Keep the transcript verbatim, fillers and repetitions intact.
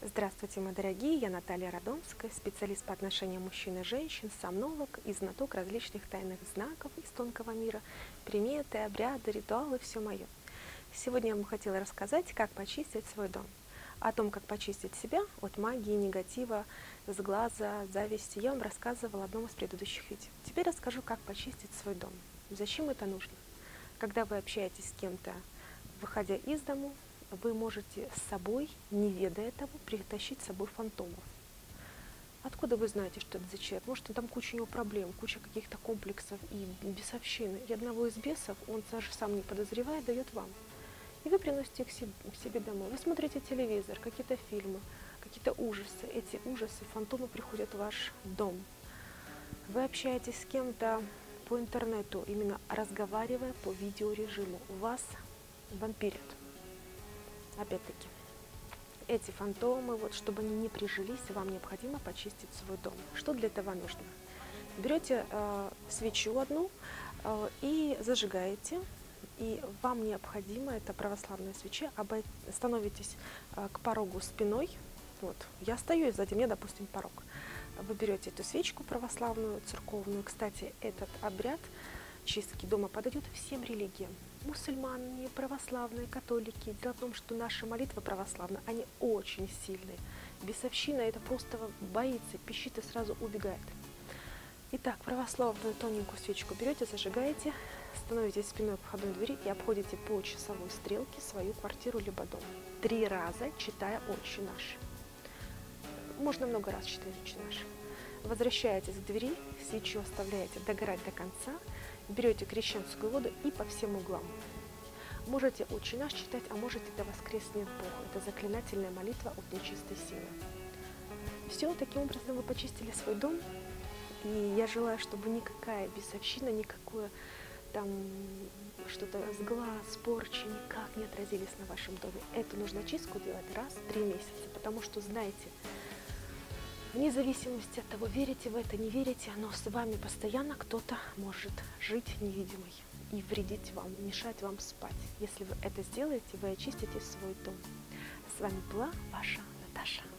Здравствуйте, мои дорогие! Я Наталья Радомская, специалист по отношениям мужчин и женщин, сомнолог и знаток различных тайных знаков из тонкого мира, приметы, обряды, ритуалы, все мое. Сегодня я вам хотела рассказать, как почистить свой дом. О том, как почистить себя от магии, негатива, сглаза, зависти, я вам рассказывала в одном из предыдущих видео. Теперь расскажу, как почистить свой дом. Зачем это нужно? Когда вы общаетесь с кем-то, выходя из дому, вы можете с собой, не ведая этого, притащить с собой фантомов. Откуда вы знаете, что это за человек? Может, там куча у него проблем, куча каких-то комплексов и бесовщины. И одного из бесов он даже сам не подозревая дает вам. И вы приносите их к себе домой. Вы смотрите телевизор, какие-то фильмы, какие-то ужасы. Эти ужасы, фантомы приходят в ваш дом. Вы общаетесь с кем-то по интернету, именно разговаривая по видеорежиму. Вас вампирят. Опять-таки, эти фантомы, вот, чтобы они не прижились, вам необходимо почистить свой дом. Что для этого нужно? Берете э, свечу одну э, и зажигаете, и вам необходимо, это православная свеча, обой... становитесь э, к порогу спиной. Вот, я стою, и сзади меня, допустим, порог. Вы берете эту свечку православную, церковную. Кстати, этот обряд чистки дома подойдет всем религиям. Мусульмане, православные, католики. Дело в том, что наши молитвы православные, они очень сильные. Бесовщина это просто боится, пищит и сразу убегает. Итак, православную тоненькую свечку берете, зажигаете, становитесь спиной к входной двери и обходите по часовой стрелке свою квартиру либо дом. Три раза читая «Отче наш». Можно много раз читать «Отче наш». Возвращаетесь к двери, свечу оставляете догорать до конца, берете крещенскую воду и по всем углам. Можете «Отче наш» читать, а можете «Да воскреснет Бог». Это заклинательная молитва от нечистой силы. Все, таким образом вы почистили свой дом. И я желаю, чтобы никакая бесовщина, никакое там что-то сглаз, порчи никак не отразились на вашем доме. Эту нужно чистку делать раз в три месяца, потому что, знаете, вне зависимости от того, верите вы это, не верите, но с вами постоянно кто-то может жить невидимый и вредить вам, мешать вам спать. Если вы это сделаете, вы очистите свой дом. С вами была ваша Наташа.